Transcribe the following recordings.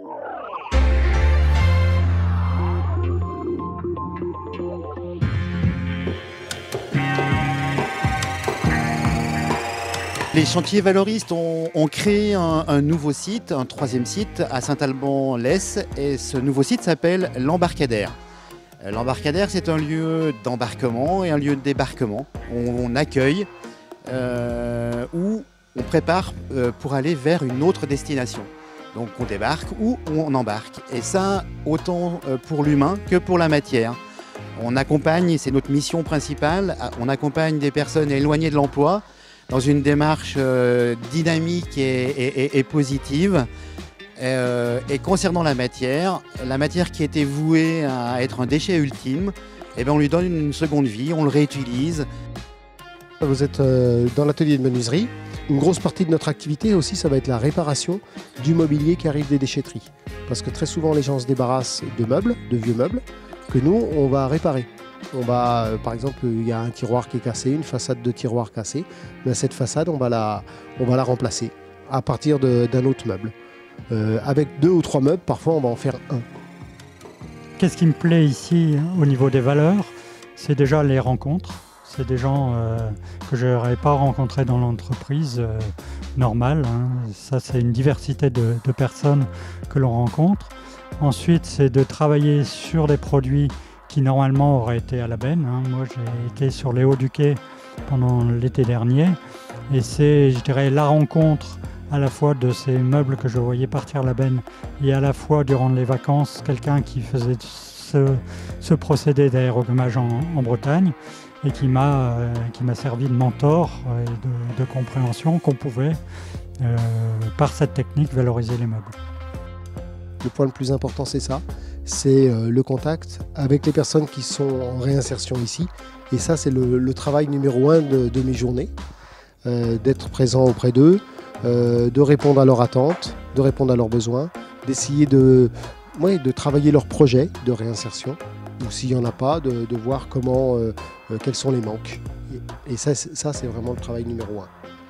Les chantiers valoristes ont créé un nouveau site, un troisième site à Saint-Alban-l'Hesse, et ce nouveau site s'appelle l'Embarcadère. L'Embarcadère, c'est un lieu d'embarquement et un lieu de débarquement. On accueille, où on prépare pour aller vers une autre destination. Donc on débarque ou on embarque. Et ça, autant pour l'humain que pour la matière. On accompagne, c'est notre mission principale, on accompagne des personnes éloignées de l'emploi dans une démarche dynamique et positive. Et concernant la matière qui était vouée à être un déchet ultime, eh bien on lui donne une seconde vie, on le réutilise. Vous êtes dans l'atelier de menuiserie. Une grosse partie de notre activité aussi, ça va être la réparation du mobilier qui arrive des déchetteries. Parce que très souvent, les gens se débarrassent de meubles, de vieux meubles, que nous, on va réparer. On va, par exemple, il y a un tiroir qui est cassé, une façade de tiroir cassée. Mais cette façade, on va la remplacer à partir d'un autre meuble. Avec 2 ou 3 meubles, parfois, on va en faire un. Qu'est-ce qui me plaît ici au niveau des valeurs? C'est déjà les rencontres. C'est des gens que je n'aurais pas rencontrés dans l'entreprise normale. Ça, c'est une diversité de personnes que l'on rencontre. Ensuite, c'est de travailler sur des produits qui normalement auraient été à la benne. Moi, j'ai été sur les hauts du quai pendant l'été dernier. Et c'est, je dirais, la rencontre à la fois de ces meubles que je voyais partir à la benne et à la fois, durant les vacances, quelqu'un qui faisait ce procédé d'aérogommage en Bretagne, et qui m'a servi de mentor et de compréhension qu'on pouvait, par cette technique, valoriser les meubles. Le point le plus important, c'est ça, c'est le contact avec les personnes qui sont en réinsertion ici. Et ça, c'est le travail numéro 1 de mes journées, d'être présent auprès d'eux, de répondre à leurs attentes, de répondre à leurs besoins, d'essayer de travailler leurs projets de réinsertion, ou s'il n'y en a pas, de voir quels sont les manques. Et ça, c'est vraiment le travail numéro 1.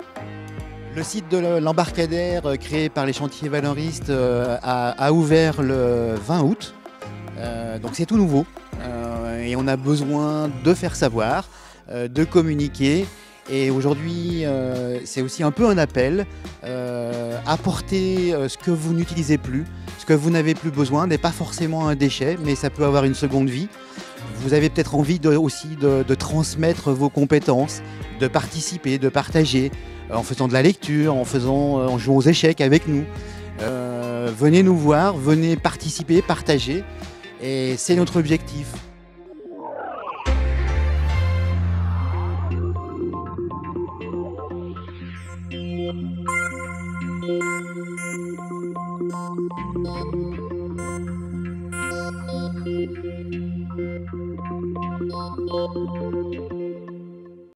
Le site de l'Embarcadère, créé par les chantiers valoristes, a ouvert le 20 août. Donc c'est tout nouveau. Et on a besoin de faire savoir, de communiquer. Et aujourd'hui, c'est aussi un peu un appel. Apporter ce que vous n'utilisez plus, ce que vous n'avez plus besoin, n'est pas forcément un déchet, mais ça peut avoir une seconde vie. Vous avez peut-être envie aussi de transmettre vos compétences, de participer, de partager, en faisant de la lecture, en jouant aux échecs avec nous. Venez nous voir, venez participer, partager, et c'est notre objectif.